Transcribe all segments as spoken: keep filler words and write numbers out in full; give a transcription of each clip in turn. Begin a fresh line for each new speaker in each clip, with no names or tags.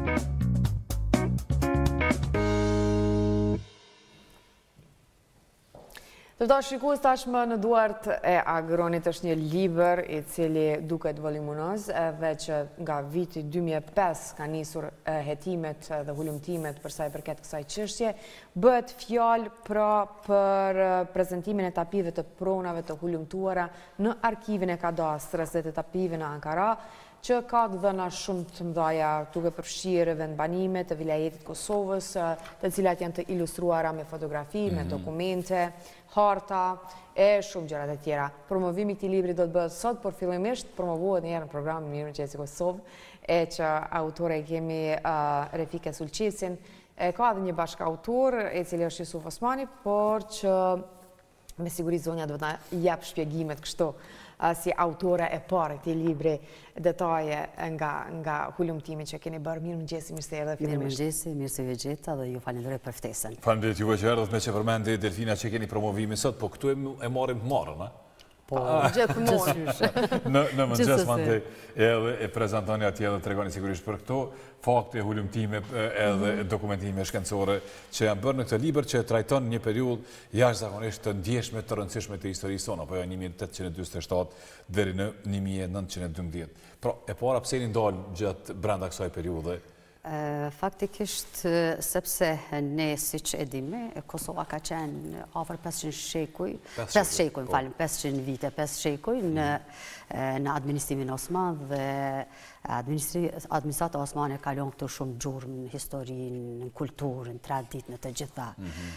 Të dashur shikues, tashmë në duart e Agronit është një libër i cili duket voluminöz, edhe që nga viti dy mijë e pesë ka nisur hetimet dhe hulumtimet për sa i përket kësaj çështje. Bëhet fjalë pra për prezantimin e tapive të pronave të hulumtuara në arkivin e kadastrës dhe të tapive në Ankara, që ka të dhëna shumë të mëdha, duke përfshirë vendbanime të vilajetit Kosovës, të cilat janë të ilustruara me fotografi, me dokumente, harta e shumë gjërat e tjera. Promovimi i këtij libri do të bëhet sot, por fillimisht promovohet një herë në programin Mirëmëngjesi Kosovë, e që autore kemi Refike Sulqisin, ka edhe një bashkautor i cili është Jusuf Osmani, por që me siguri zonja do të na jap shpjegimet kështu si autore e parë këtij libri, detaje nga hulumtimi që keni bërë. Mirëmëngjesi, mirë se erdhe fillimisht.
Mirëmëngjesi, mirë se u gjeta dhe ju falenderoj për ftesën.
Faleminderit juve që erdhët, me që përmendi Delfina që keni promovimi sot, po këtu e marrim të marrën, a?
Po,
gjithmonë.
Në mëngjes mandej edhe e prezantoni atje dhe tregoni sigurisht për këto fakte, hulumtime edhe dokumentime shkencore që janë bërë në këtë libër që trajton një periudhë jashtëzakonisht të ndjeshme, të rëndësishme të historisë tonë, apo jo një mijë tetëqind e dymbëdhjetë e shtatë deri në një mijë nëntëqind e dymbëdhjetë. Pra, e para pse jeni ndalë gjatë brenda kësaj periudhe?
Faktikisht, sepse ne, si që edhime, Kosova ka qenë afër pesëqind shekuj, pesë shekuj, më falem, pesëqind vite, pesë shekuj në administrimin Osman dhe administrata Osmane kalon këtu shumë gjurëm në historinë, në kulturën, në traditën, në të gjitha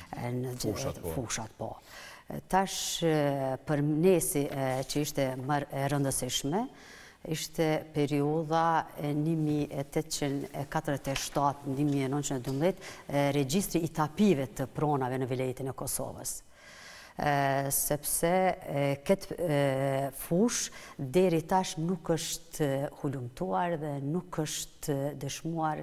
fushat, po. Tash, për nesi që ishte më rëndësishme, ishte periudha një mijë tetëqind e katërdhjetë e shtatë në një mijë nëntëqind e dymbëdhjetë, regjistri i tapive të pronave në vilajetin e Kosovës. Sepse këtë fush deri tash nuk është hulumtuar dhe nuk është dëshmuar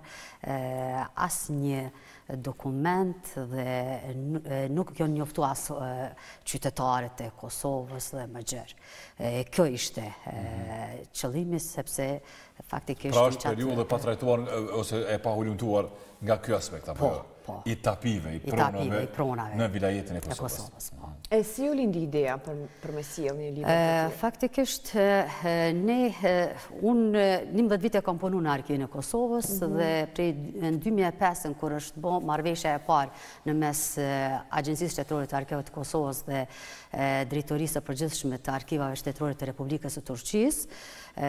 asnjë dokument dhe nuk kjo njoftu as qytetarët e Kosovës dhe më gjërë. Kjo ishte qëllimi sepse faktikisht...
Pra është periudhë pa trajtuar ose e pa hulumtuar nga kjo aspekt, apo i tapive, i pronave në vilajetin e Kosovës.
E si u lindi ideja për me sjellë një libër?
Faktikisht, ne, unë njëmbëdhjetë vite kam punu në arkivin e Kosovës dhe prej në dy mijë e pesë kur është bo marrëveshja e parë në mes Agjencisë Shtetërore të Arkivave të Kosovës dhe Drejtorisë së Përgjithshme të Arkivave Shtetërore të Republikës së Turqisë,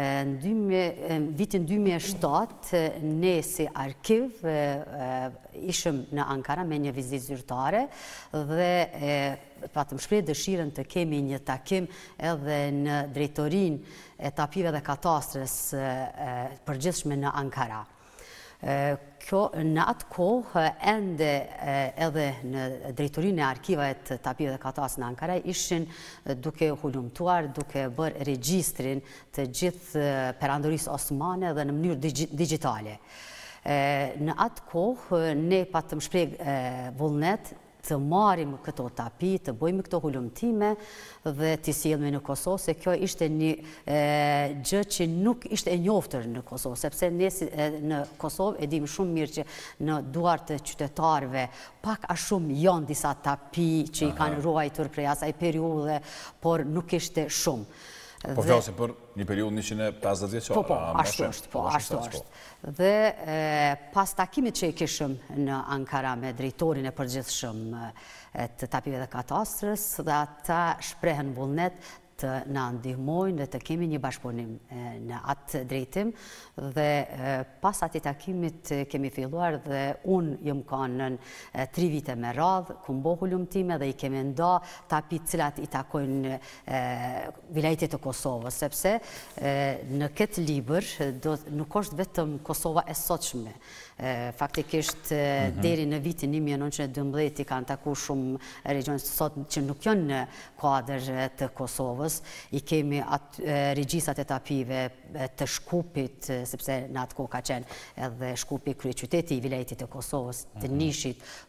në vitin dy mijë e shtatë, ne si arkiv ishëm në Ankara me një vizitë zyrtare dhe patëm shpreh dëshirën të kemi një takim edhe në drejtorinë e tapive dhe katastrës përgjithshme në Ankara. Kjo, në atë kohë, ende edhe në drejtorinë e arkivave të tapive dhe katastrës në Ankara ishin duke hulumtuar, duke bërë regjistrin të gjithë perandorisë osmane dhe në mënyrë digjitale. Në atë kohë, ne patëm shpreh vullnet të marim këto tapi, të bëjmë këto hulumtime dhe të sjellemi në Kosovë, se kjo ishte një gjë që nuk ishte e njoftër në Kosovë, sepse ne në Kosovë e dim shumë mirë që në duart të qytetarëve pak a shumë janë disa tapi që i kanë ruajtur prej asaj periudhe, por nuk ishte shumë.
Po flasim për një periudhë njëqind e pesëdhjetë vjeçare.
Po, po, ashtu është, po, ashtu është. Dhe pas takimit që i kishëm në Ankara me drejtorin e përgjithshëm të tapive dhe katastrës, dhe ata shprehen vullnet të na ndihmojnë dhe të kemi një bashkëpunim në atë drejtim dhe pas atij takimit kemi filluar dhe unë jam kanë në tri vite me radhë, ku mbo hulumtime dhe i kemi nda tapit cilat i takojnë vilajetit të Kosovës, sepse në këtë libër nuk është vetëm Kosova e sotshme. Faktikisht deri në vitin një mijë nëntëqind e dymbëdhjetë i kanë taku shumë regjonet sot që nuk janë në kuadër të Kosovës. I kemi regjistrat e tapive të Shkupit, sepse në atë kohë ka qenë edhe Shkupi kryeqyteti i vilajetit të Kosovës, të Nishit,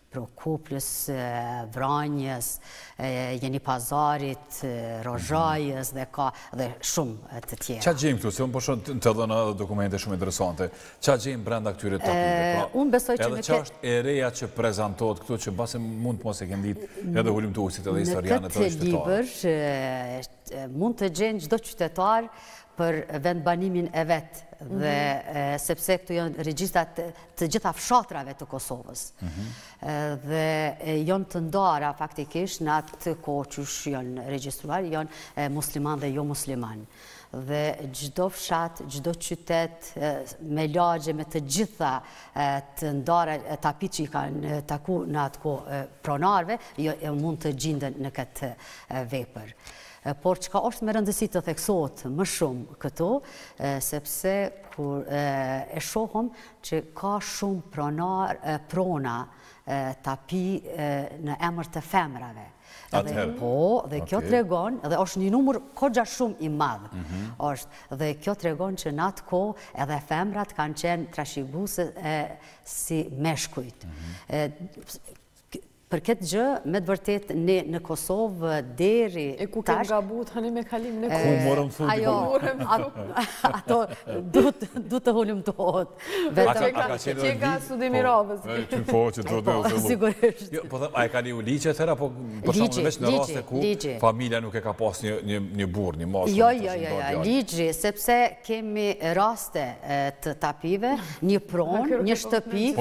pro kuplës, vranjës, jeni pazarit, rozhajës dhe ka dhe shumë të tjera.
Qa gjejmë këtu? Se unë përshon të dhëna dokumente shumë interesante. Qa gjejmë brenda këtyre tapive?
Unë besoj që
edhe qa është e reja që prezentohet këtu që base mund të mos e këndit edhe hullumtuesit edhe historianët
edhe qytetarë? Në këtë libër mund të gjenë gjdo qytetar për vendbanimin e vetë, dhe sepse këtu janë regjistrat të gjitha fshatrave të Kosovës. Dhe janë të ndara faktikisht në atë kohë që janë regjistruar, janë musliman dhe jo musliman. Dhe gjdo fshat, gjdo qytet me lagje, me të gjitha të ndara tapit që i kanë taku në atë kohë pronarve, mund të gjindën në këtë vepër. Por që ka është me rëndësi të theksohet më shumë këtu, sepse kur e shohëm që ka shumë prona tapi në emër të femrave. Po, dhe kjo të regon, dhe është një numër kogja shumë i madhë, dhe kjo të regon që në atë ko edhe femrat kanë qenë trashiguse si meshkujt. Për këtë gjë, me të vërtet, ne në Kosovë deri...
E ku kemë gabu të hani me kalim në
kohë? Ku morëm thutë?
Ajo, ato du të hullim të hotë.
Që ka Sudimirovës?
Që po, që të të të
Sigurisht.
Po thëmë, a e ka një ligje të tëra, po për shumë veç në raste ku familja nuk e ka pas një burë, një masë?
Jo, jo, jo, ligje, sepse kemi raste të tapive, një pronë, një shtëpi...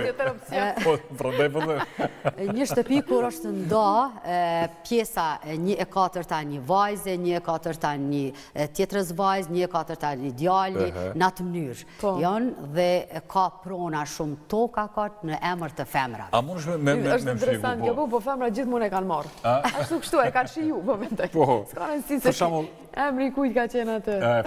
Një shtëpi kur është nda pjesa një e katërta një vajze, një e katërta një tjetërës vajzë, një e katërta një djali, në atë mënyrë. Janë dhe ka prona shumë toka katë në emër të femra.
A mund është me më
është interesant kjo po, po femra gjithë mund e kanë marrë. Ashtu kështu e kanë shiju, po me të. Ska në si se emri kujt ka qenë atë.
E,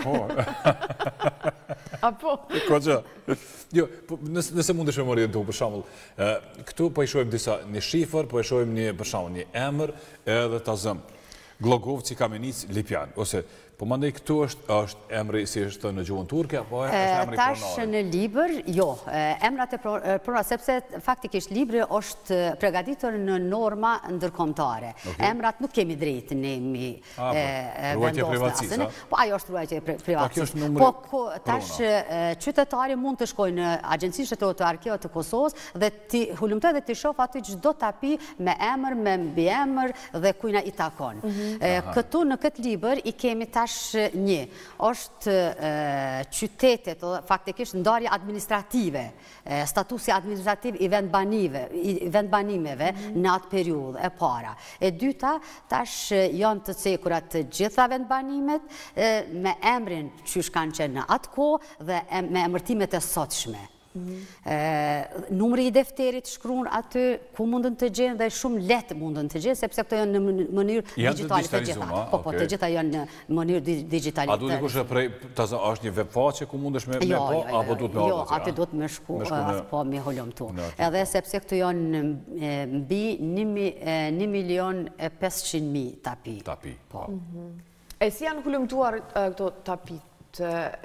po.
A po?
Ko që? Jo, nëse mund të shumë orientu, për shamull, këtu po i shojmë disa një shifër, po i shojmë një, për shamull, një emër edhe të zëmë. Glogovci, Kamenic, Lipjan, ose po mandej këtu është emri si është në gjuhën turke, apo është emri pronare?
Tash në libër, jo, emrat e pronare, sepse faktikisht libri është pregaditur në norma ndërkombëtare. Emrat nuk kemi drejtë ne mi vendosë në po ajo është ruajtje privatësisë. Po tash qytetari mund të shkojë në Agjencinë Shtetërore të Arkeut të Kosovës dhe ti hulumtoj dhe ti shoh aty çdo tapi me emër, me mbiemër dhe kujna i takon. Këtu në këtë libër i kemi tash një, është qytetet, faktikisht ndarje administrative, statusi administrativ i vendbanimeve në atë periudhë e para. E dyta, tash janë të cekurat të gjitha vendbanimet me emrin që shkanë qenë në atë kohë dhe me emërtimet e sotshme. Numri i defterit shkruan aty ku mundën të gjenë dhe shumë letë mundën të gjenë, sepse këto janë në mënyrë digitale të gjitha. Po, po, të gjitha janë në mënyrë digitale.
A du të kushë prej, është një webfaqe ku mundesh me po, apo du të me orë?
Jo, aty du të me shku, po, me hollom tu. Edhe sepse këtu janë mbi një milion e pesëqind mijë tapi.
Tapi, po.
E si janë hullumtuar këto tapit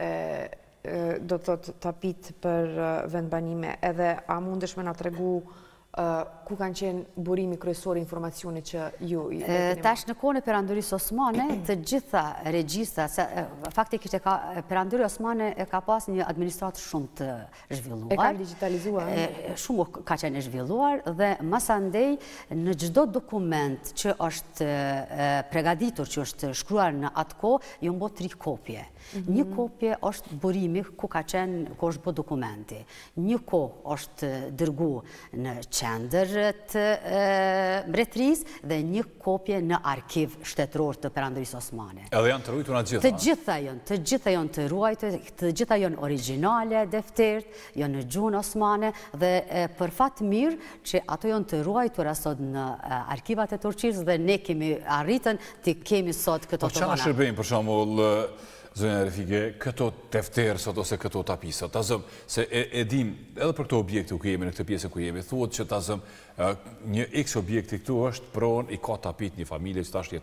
do të të tapit për vendbanime, edhe a mundesh me nga të regu ku kanë qenë burimi kryesor informacioni që ju i vetëni?
Tash në kohën e Perandorisë Osmane, të gjitha regjistra, faktikisht Perandori Osmane e ka pas një administratë shumë të zhvilluar.
E ka digitalizuar?
Shumë ka qenë zhvilluar dhe masandej në gjdo dokument që është pregaditur, që është shkruar në atë kohë, ju mbo tri kopje. Një kopje është burimi ku ka qenë, ku është bë dokumenti. Një kohë është dërgu në qendër të mbretëris dhe një kopje në arkiv shtetëror të Perandorisë Osmane.
Edhe janë të ruajtur në gjitha?
Të gjitha janë, të gjitha janë të ruajtur, të gjitha janë originale, deftert, janë në gjuhën Osmane dhe për fat mirë që ato janë të ruajtur asot në arkivat e Turqisë dhe ne kemi arritën të kemi sot këto të
vana. Po që në shërbejnë për shembull Zonja Refike, këto tefterë sot ose këto tapisat, ta zëm, se e dim edhe për këto objekte ku jemi, në këtë pjesë ku jemi, thuhet që ta zëm, një x objekti këtu është pronë i ka tapit një familje që ta është jeton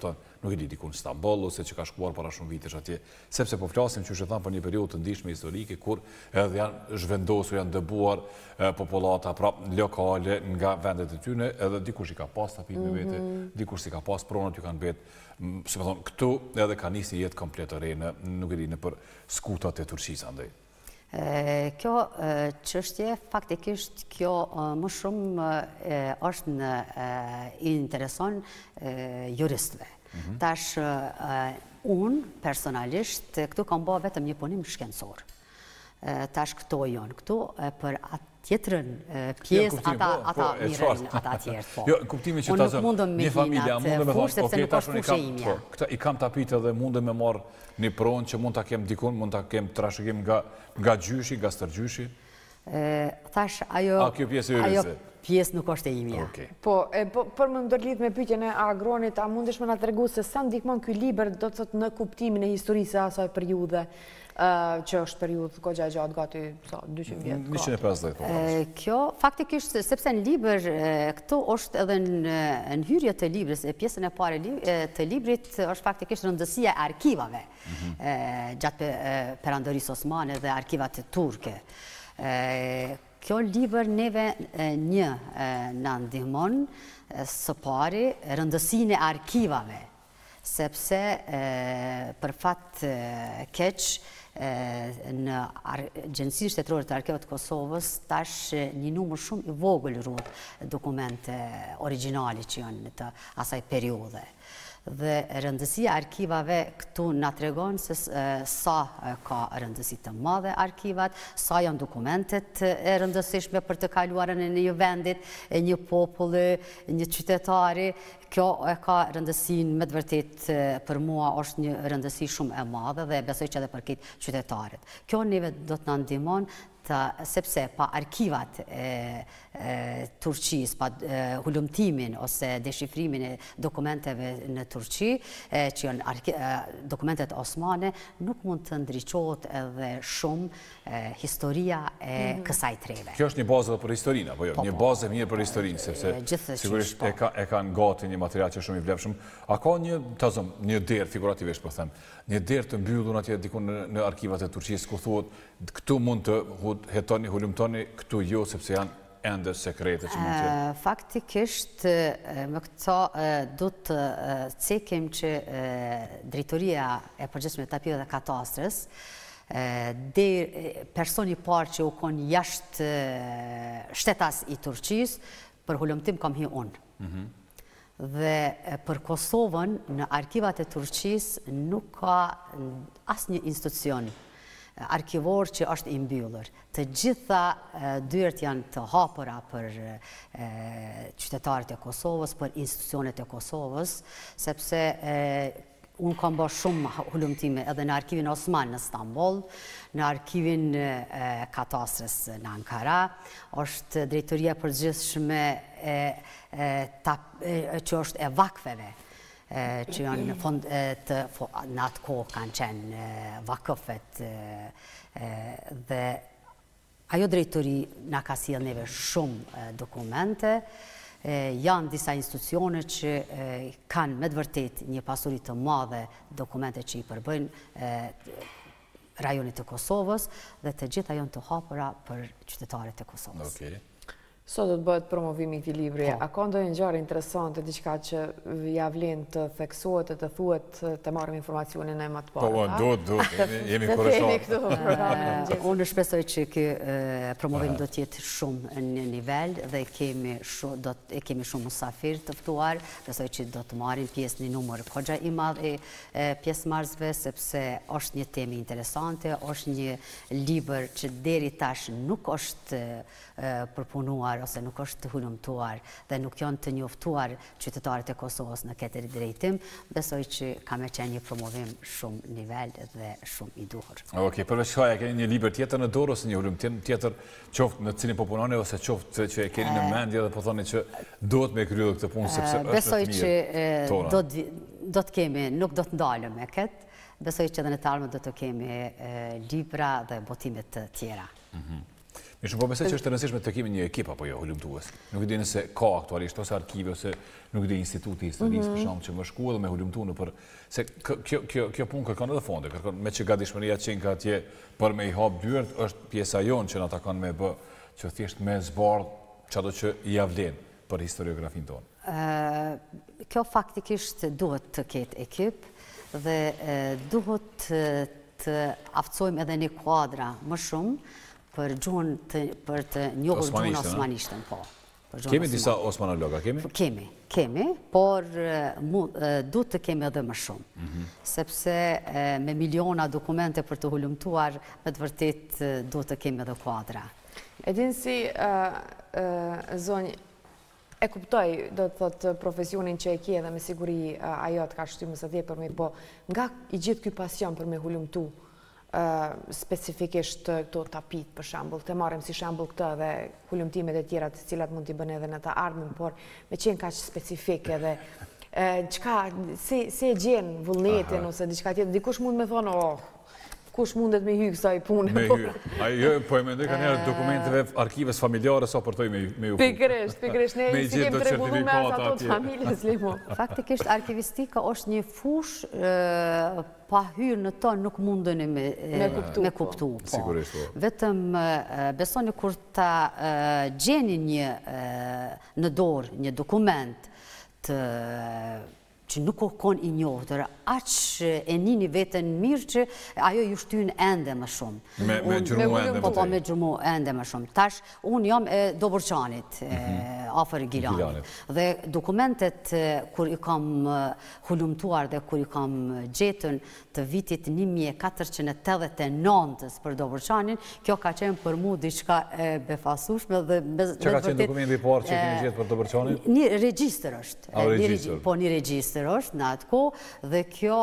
nuk e di dikun Stamboll ose që ka shkuar para shumë vitesh atje, sepse po flasim që thënë për një periudhë të ndihshme historike kur edhe janë zhvendosur, janë dëbuar populata prap lokale nga vendet e tyre, edhe dikush i ka pas tapit me vete, dikush i ka pas pronat ju kanë bet, si më thonë, këtu edhe ka nisi jetë komplet e re në, nuk e di, në për skutat e Turqisë andaj.
Kjo çështje, faktikisht kjo më shumë është në i intereson juristëve. Tash unë personalisht këtu kam bërë vetëm një punim shkencor. Tash këto jonë, këtu për atë tjetërën pjesë ata mirën, ata tjertë.
Jo, kuptimi që ta zëmë, një familja mundë me thonë, oke, tash unë i kam tapit edhe mundë me marë një pronë që mund të kem dikun, mund të kem trashëgim nga gjyshi, nga stërgjyshi?
Thash, ajo pjesë nuk është e imja.
Po, për më ndërlidh me pyetjen e Agronit, a mundesh me na tregu se sa ndihmon ky libër do të thotë në kuptimin e historisë së asaj periudhe, që është periudhë goxha e gjatë, gati dyqind vjet.
njëqind e pesëdhjetë.
Kjo, faktikisht, sepse në libër, këtu është edhe në hyrje të librës, pjesën e pare të librit, është faktikisht rëndësia e arkivave, gjatë perandorisë osmane dhe arkivat turke. Kjo libër neve një në ndihmon së pari rëndësinë e arkivave, sepse për fat keq në Agjencinë Shtetërore të Arkivave të Kosovës tash një numër shumë i vogël rrut dokumente origjinale që janë të asaj periudhe. Dhe rëndësia arkivave këtu nga tregon se sa ka rëndësi të madhe arkivat, sa janë dokumentet e rëndësishme për të kaluarën e një vendit, e një populli, një qytetari. Kjo e ka rëndësin me të vërtet për mua është një rëndësi shumë e madhe dhe besoj që edhe për këtë qytetarit. Kjo neve do të në ndihmon sepse pa arkivat e Turqis, pa hulumtimin ose deshifrimin e dokumenteve në Turqi, që janë dokumentet osmane, nuk mund të ndriqohet edhe shumë historia e kësaj treve.
Kjo është një bazë edhe për historinë, apo jo? Një bazë e mirë për historinë, sepse sigurisht e kanë gati një material që shumë i vlefshëm. A ka një, të zëm, një derë, figurativisht po them, një derë të mbyllur atje dikun në arkivat e Turqisë, ku thuhet, këtu mund të hetoni, hulumtoni, këtu jo, sepse janë ende sekrete që mund të...
Faktikisht, me këto do të cekim që drejtoria e përgjithshme të arkive dhe katastrës, personi parë që u konë jashtë shtetas i Turqisë, për hulumtim kam hi unë. Dhe për Kosovën, në arkivat e Turqisë nuk ka asë një institucion arkivor që është i mbyllur. Të gjitha dyert janë të hapura për qytetarët e Kosovës, për institucionet e Kosovës, sepse unë kam bërë shumë hulumtime edhe në arkivin Osman në Stamboll, në arkivin katastrës në Ankara, është drejtoria përgjithshme që është e vakfeve, që janë në fond të në atë kohë kanë qenë vakëfet dhe ajo drejtori nga ka sjellë neve shumë dokumente. Janë disa institucione që kanë me të vërtet një pasuri të madhe dokumente që i përbëjnë rajonit të Kosovës dhe të gjitha janë të hapura për qytetarët e Kosovës.
Sot do të bëhet promovimi i këtij libri. A ka ndonjë ngjarje interesante, diçka që ja vlen të theksohet e të thuhet të marrim informacionin e më të parë?
Po, do, do, jemi kurioz.
Unë shpresoj që ky promovim do të jetë shumë në nivel dhe kemi shumë do të kemi shumë musafir të ftuar, besoj që do të marrin pjesë një numër goxha i madh e pjesëmarrësve sepse është një temë interesante, është një libër që deri tash nuk është përpunuar ose nuk është të hulumtuar dhe nuk janë të njoftuar qytetarët e Kosovës në këtë drejtim, besoj që ka me qenë një promovim shumë nivel dhe shumë i duhur.
Okej, përveç kësaj, keni një libër tjetër në dorë ose një hulumtim tjetër qoftë në cilin po punoni ose qoftë që e keni në mendje dhe po thoni që duhet me kryer këtë punë sepse është
besoj që do të kemi, nuk do të ndalem me këtë, besoj që edhe në të ardhmen do të kemi libra dhe botime të tjera.
Mi shumë po besoj që është e rëndësishme të kemi një ekip apo jo hulumtues. Nuk di nëse ka aktualisht ose arkive ose nuk di instituti i historisë për shkak që më shku edhe me hulumtuar për se kjo kjo kjo punë kërkon edhe fonde, kërkon me që gatishmëria që ka atje për me i hap dyert është pjesa jonë që na takon me bë që thjesht me zbardh çado që i avlen për historiografin tonë.
Kjo faktikisht duhet të ketë ekip dhe duhet të aftësojmë edhe një kuadra më shumë për gjuhën për të njohur gjuhën osmanishtën, po.
Kemi disa osmanologa, kemi?
Kemi, kemi, por duhet të kemi edhe më shumë. Sepse me miliona dokumente për të hulumtuar, me të vërtet duhet të kemi edhe kuadra.
E din si, zonjë, e kuptoj, do të thotë profesionin që e kje dhe me siguri ajo të ka shtymë së dhje për me, po nga i gjithë ky pasion për me hulumtu, specifikisht këto tapit për shambull, të marrim si shambull këtë dhe hulumtimet e tjera të cilat mund t'i bëne edhe në të ardhmen, por me qenë ka që specifike dhe qka, si e gjenë vullnetin ose diqka tjetë, dikush mund me thonë, oh, kush mundet me hy kësa i punë.
Me hy, jo, po e mendoj ka njerë dokumenteve arkives familjare sa përtoj me ju.
Pikërisht, pikërisht, ne si kemë të regullu me ato të familjes limo.
Faktikisht, arkivistika është një fush pa hyrë në to nuk mundën me kuptu.
Sigurisht, po.
Vetëm besoni kur ta gjeni një në dorë, një dokument të që nuk o konë i njohtër, aqë e nini vetën mirë që ajo ju shtynë ende më shumë.
Me gjurmu ende më
të. Po, me gjurmu ende më shumë. Tash, unë jam e Dobërçanit, afer Gilanit. Dhe dokumentet kur i kam hulumtuar dhe kur i kam gjetën të vitit një mijë e katërqind e tetëdhjetë e nëntës për Dobërçanin, kjo ka qenë për mu diçka e befasushme dhe...
Që ka qenë dokumenti i parë që keni gjetë për Dobërçanin?
Një regjistër është. Po, një regjistër është në atë kohë dhe kjo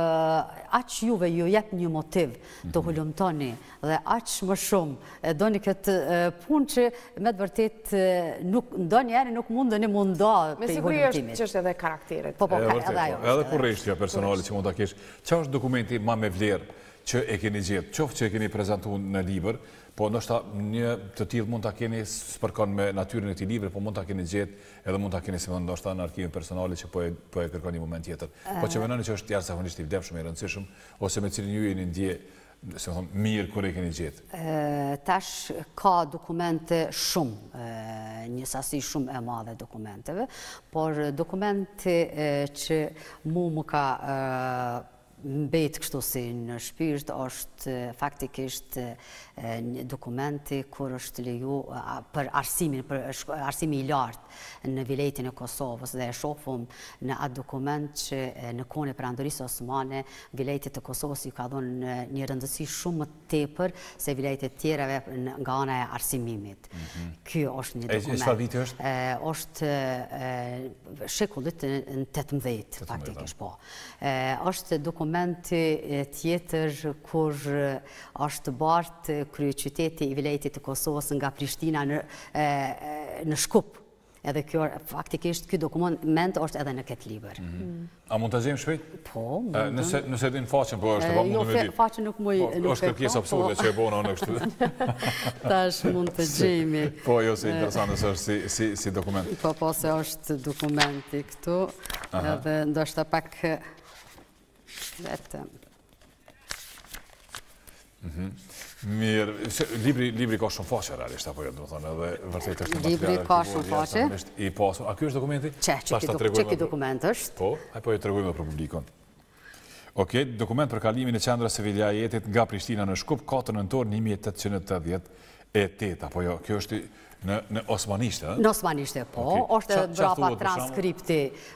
aq juve ju jep një motiv të hulumtoni dhe aq më shumë do një këtë punë që me të vërtet ndo njerë nuk mundë një munda
me siguri është që është edhe karakterit.
Po, po, edhe ajo.
Edhe kurreshtja personale që mund të kesh. Qa është dokumenti ma me vlerë që e keni gjetë? Qoftë që e keni prezentu në libër, po nështë një të tillë mund të keni spërkon me natyrën e ti libër, po mund të keni gjetë edhe mund të keni si më ndoshta në arkivin personale që po e kërkon një moment tjetër. Po që menoni që është jashtëzakonisht i vlefshëm, i rëndësishëm, ose me cilin ju jeni ndje, se më thonë, mirë kur e keni gjetë?
Tash ka dokumente shumë, një sasi shumë e madhe dokumenteve, por dokumenti që mu më ka mbet kështu si në shpirt është faktikisht një dokumenti kur është leju për arsimin, për arsimi i lartë në viletin e Kosovës dhe e shofëm në atë dokument që në kone për andorisë Osmane viletit e Kosovës ju ka dhonë një rëndësi shumë më tepër se viletit tjereve nga ana e arsimimit. Kjo është një dokument.
E çfarë viti është?
Është shekullit në tetëmbëdhjetë faktikisht po. Është dokumenti tjetër kur është bartë kryeqyteti i viletit të Kosovës nga Prishtina në Shkup. Edhe kjo, faktikisht, kjo dokument është edhe në këtë libër.
A mund të gjejmë shpejt?
Po.
Nëse din faqen, po është e pa mundu me di.
Jo, faqen nuk muj...
është kërkjes absurde që e bona në kështu.
Tash mund të gjejmë.
Po, jo, se interesant nëse është si dokument.
Po, po, se është dokumenti këtu. Edhe ndoshta pak vetëm.
Mirë, libri ka shumë faqe realisht, apo jo, do të thonë, edhe vërtet është një
libri ka shumë faqe.
I pasur. A ky është dokumenti?
Që, që ki dokument është.
Po, a po e tregojmë për publikun. Okej, dokument për kalimin e qendrës së vilajetit nga Prishtina në Shkup, katër nëntor një mijë e tetëqind e tetëdhjetë e tetë, apo jo, kjo është në osmanishte,
Në osmanishte, po. është mrapa transkripti,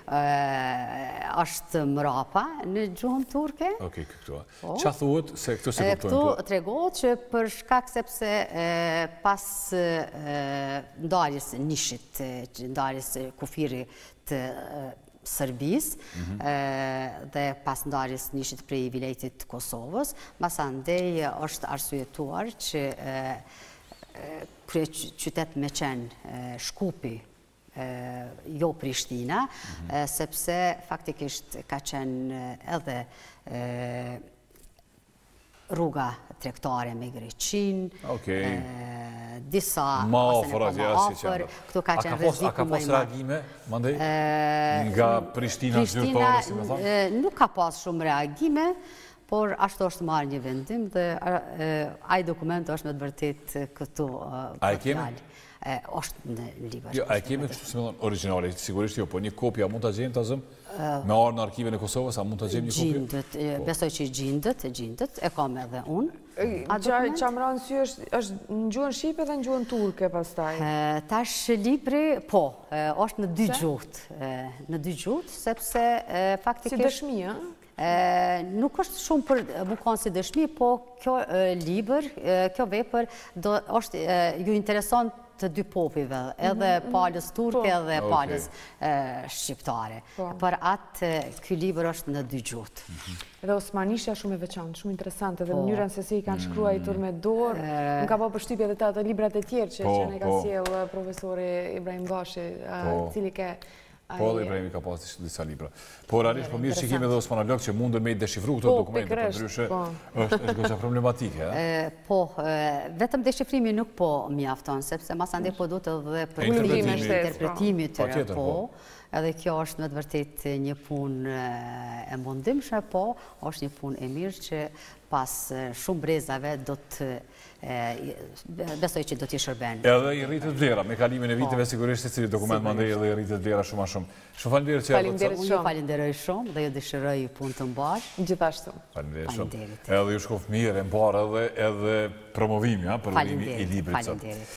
është mrapa në gjuhën turke.
Okej, këtu. Qa thuhet se këtu se kuptojnë?
Këtu tregohet që për shkak sepse pas ndarjes nishit, ndarjes kufiri të Sërbis dhe pas ndarjes nishit prej viletit Kosovës, masandej është arsyetuar që krye qytet me qenë Shkupi, jo Prishtina, sepse faktikisht ka qenë edhe rruga tregtare me Greqin, disa
ma
ose në
ofër atje
ma
asnjë
ofër,
qendër.
këtu ka qenë rreziku
A ka
më
pas
i madh.
reagime, mandej? Nga Prishtina zyrtare, si më thonë?
Prishtina nuk ka pas shumë reagime, por ashtu është marrë një vendim dhe ai dokument është me të vërtet këtu.
A e kemi?
është në libër.
Jo, a e kemi kështu si me thonë originale, sigurisht jo, po një kopja mund të gjemë të zëmë, me arë në arkive në Kosovës, a mund të gjemë një kopja?
Gjindët, besoj që gjindët, gjindët, e kam edhe unë.
Që më ranë sy është në gjuhën Shqipe dhe në gjuhën Turke pastaj?
Tash libri, po, është në dy gjuhë. Në dy gjuhë, sepse faktikisht...
Si dëshmi, a?
Nuk është shumë për më konë si dëshmi, po kjo liber, kjo vepër, është ju intereson të dy popive, edhe palës turke edhe palës shqiptare. Për atë, kjo liber është në dy gjuhët.
Edhe osmanishja shumë e veçantë, shumë interesante, dhe mënyrën se si i kanë shkruajtur me dorë, më ka po përshtypje dhe të ato librat e tjerë që që ne ka sjell profesori Ibrahim Bashi, cili ke...
Po, dhe Ibrahimi ka pas disa libra. Po, realisht, po mirë që kemi edhe osmanolog që mundën me i deshifru këto dokumente, për ndryshe është goxha problematike.
Po, vetëm deshifrimi nuk po mjafton, sepse mas ande po du të dhe për interpretimi të po, edhe kjo është me të vërtet një pun e mundimshme, po, është një pun e mirë që pas shumë brezave do të besoj që do t'i shërben.
Edhe i rritet vlera, me kalimin e viteve sigurisht se cili dokument më ndej edhe i rritet vlera shumë a shumë. Shumë falimderit që e
vëtë.
Unë ju falimderoj shumë dhe ju dëshiroj punë të mbarë.
Gjithashtu.
Falimderit shumë. Edhe ju shkof mirë, e mbarë edhe promovimi, promovimi i librit.
Falimderit.